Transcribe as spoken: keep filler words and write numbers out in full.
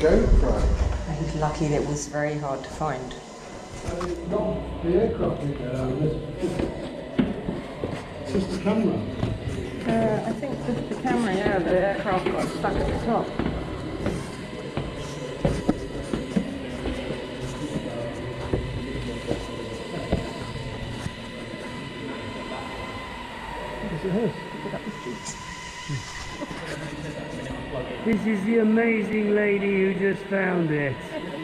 GoPro. He's lucky that it was very hard to find. Not the aircraft, is it's just the camera. Uh, I think just the camera, yeah, the aircraft got stuck at the top. This is the amazing lady who just found it.